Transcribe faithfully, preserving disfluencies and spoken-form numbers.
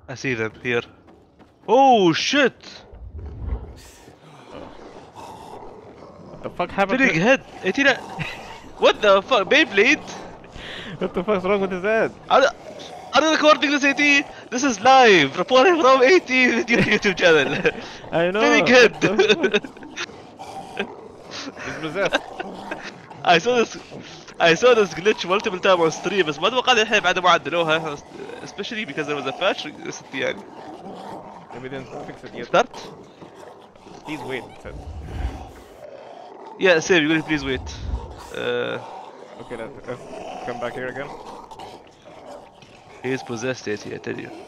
I see them here. Oh shit! What the fuck happened? Spinning To... head. eighteen. What the fuck? Beyblade? What the fuck's wrong with his head? Are, are you recording this, eighteen? This is live. Reporting from eighteen YouTube channel. I know. Spinning What head. the fuck? He's possessed. I saw this. I saw this glitch multiple times on stream بس ما اتوقع الحين بعد ما عدلوها especially because there was a patch recently يعني. Maybe they didn't fix it yet. Start? Please wait. It said. Yeah, save. You will please wait. Uh, Okay, let's, let's come back here again. he is possessed, eighteen, I tell you.